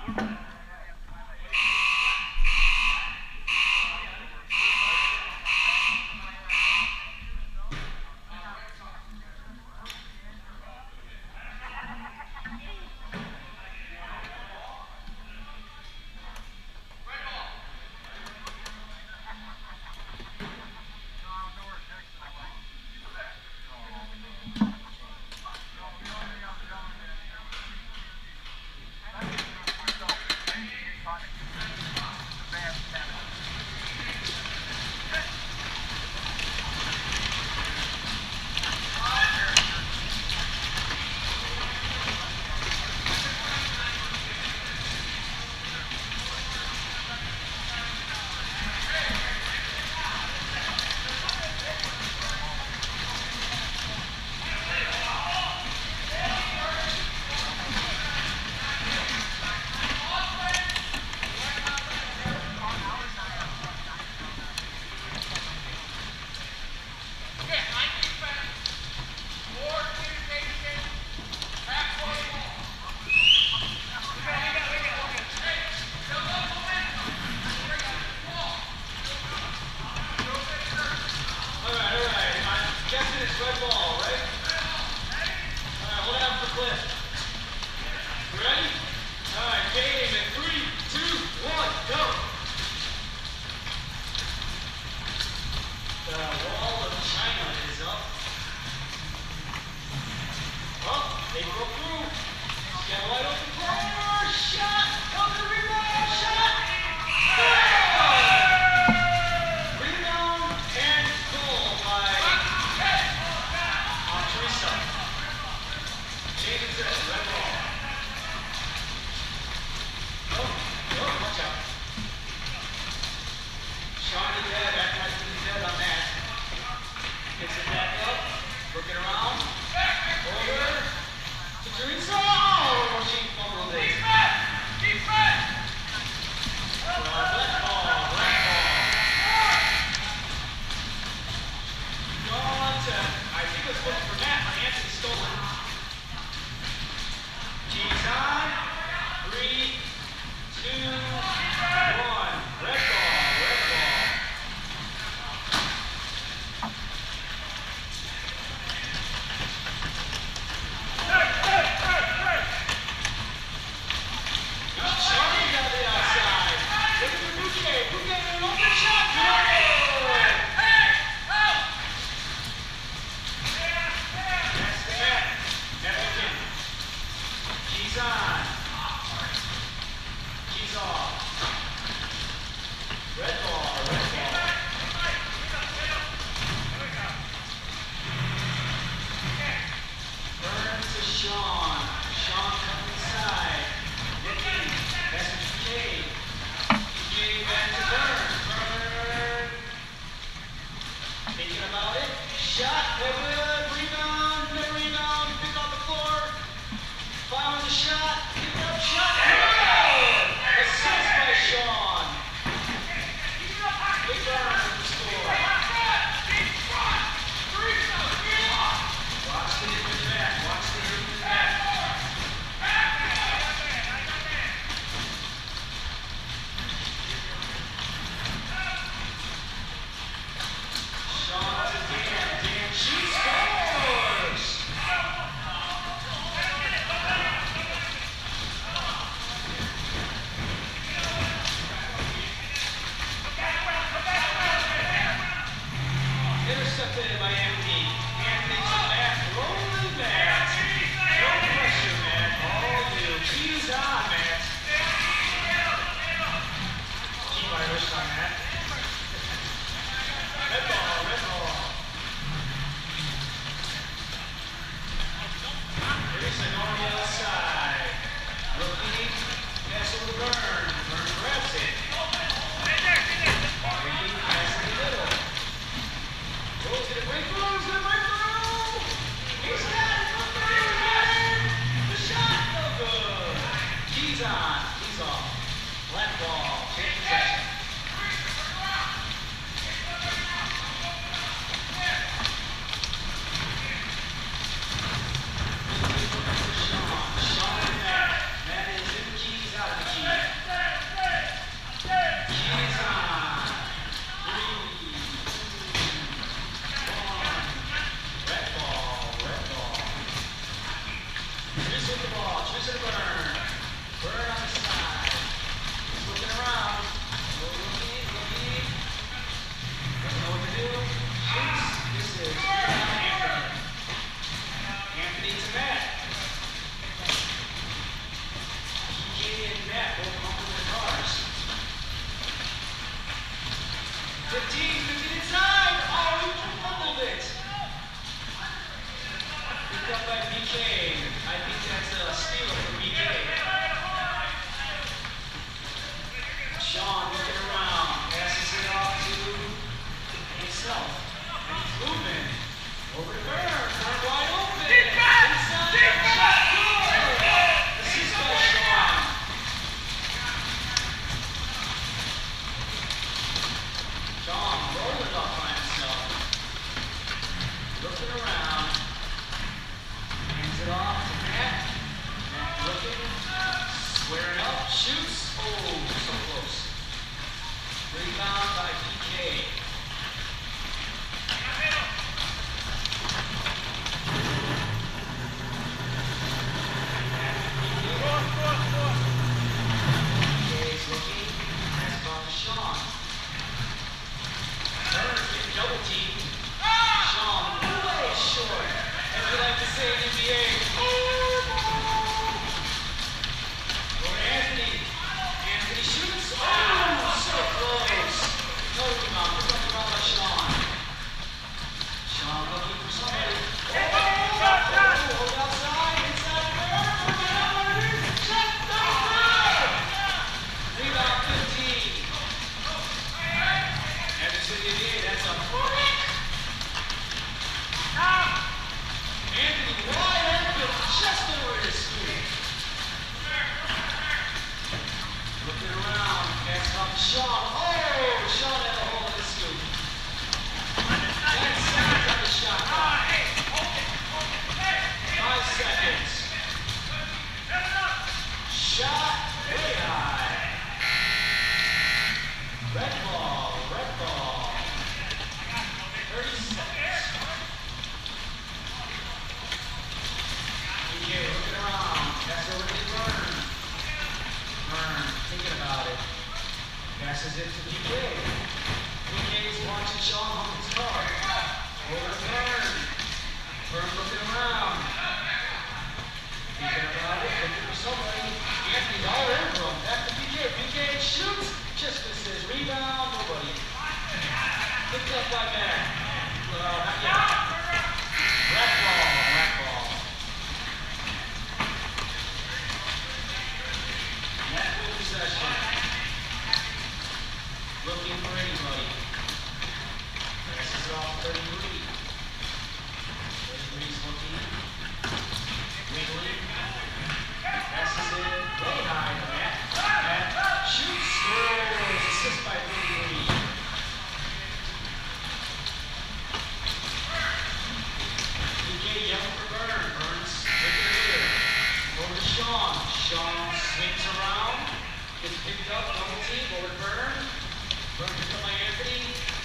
Out of the Matt both bumping their cars. 15 inside. Oh, he fumbled it. Picked up by BK. I think that's a steal for BK. Sean looking around, passes it off to himself. And he's moving. Over to Byrne. Byrne wide open. Inside. Shot. Good. Assist by Sean. Sean rolling up by himself. Looking around. Hands it off to Matt. Matt looking. Squaring up. Shoots. Oh, so close. Rebound by PK. PK's looking. Pass ball to Sean. Burns getting double teamed. Sean way short. As we like to say in NBA. Over Anthony. Anthony shoots. Oh, so close. No rebound. Pick up the run by Sean. Sean looking for somebody. Hold outside. Inside the Burn. Shot. No good. Rebound 15. Anderson NBA. That's a break. Anthony wide open. Just over his feet. Looking around, pass off to Sean. Oh, Sean had a hole in his scoop. 10 seconds on the shot clock. 5 seconds. Shot way high. Red ball, red ball. 30 seconds. PK looking around, pass over to Byrne. Byrne thinking about it. Passes it to PK. PK's watching Sean home his car. Over to Byrne. Byrne looking around. Thinking about it, looking for somebody. Anthony's all over him. Back to PK. PK shoots. Just misses. Rebound. Nobody. Picked up by Matt. Not yet. Black ball. Black ball. Matt with possession. Looking for anybody. Passes it off 33. 33's looking. Wiggling. Passes it way high to Matt. Matt shoots. Scores. Assist by 33. PK yelling for Byrne. Byrne's looking here. Over to Sean. Sean swings around. Gets picked up. Double team. Over to Byrne. Byrne picked up by Anthony.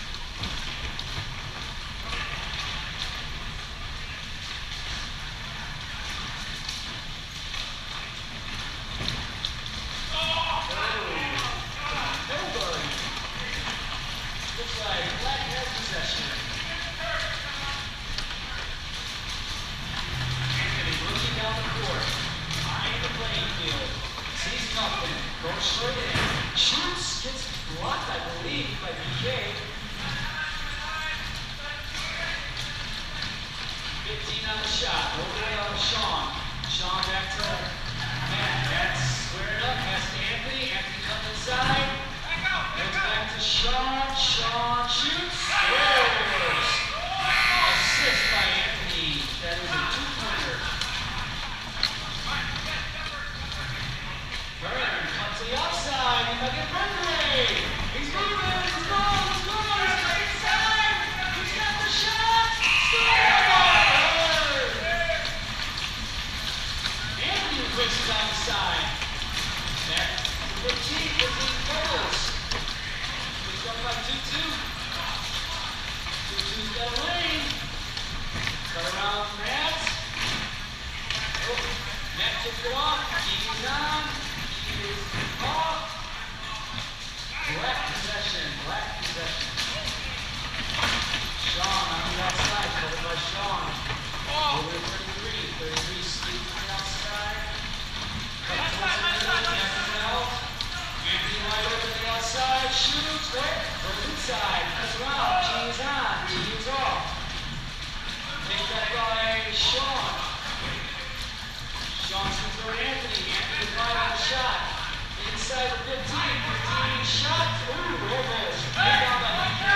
Nobody. Looks like Black has possession. Anthony looking down the court. Eyeing the playing field. Sees nothing. Goes straight in. Shoots. Gets blocked, I believe, by BK. 15 on the shot. Over to Sean. Sean back to Matt. Matt squaring up. Pass to Anthony. Anthony comes inside. Goes back to Sean. Sean shoots. Scores. Assist by Anthony. That is a 2-pointer. Byrne comes to the outside. He's not getting breakaway. He's moving. He's going. He's going. He's got inside. He's got the shot. Score! Anthony races on the side. Back to 15 doubles. He's going by 2-2. 2-2's got a lane. Cut around Matt. Oh, Matt took it off. He's on. He is off. Black possession. Black possession. Sean on the outside. Covered by Sean. Over to 33. 33 sneaking on the outside. Cut towards the middle. Passes it out. inside. Comes around. G is on. G is off. Take that by Sean. Sean's going to throw to Anthony. Anthony right on the shot. Inside the 15. 15 shot. Ooh, almost. Get down by DK.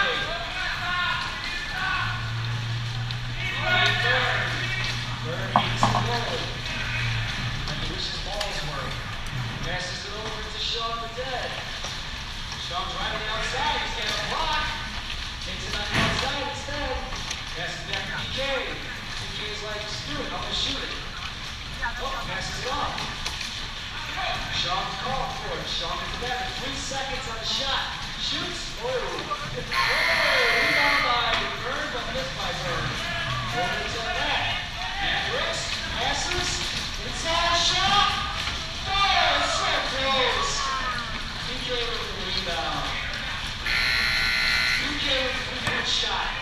Bird eats the goal. And he wishes balls work. Passes it over to Sean for dead. Sean's right on the outside. He's getting a block. Takes it on the outside instead. Passes back to DK. DK is like, screw it, I'm going to shoot it. Oh, passes it off. Sean's calling for it. Sean gets it back. 3 seconds on the shot. Shoots. Oh. Rebound by Bird, but missed by Bird. Over to the net. And Brooks passes. Inside shot. Oh, so close. DK with the rebound. DK with the 3-point shot.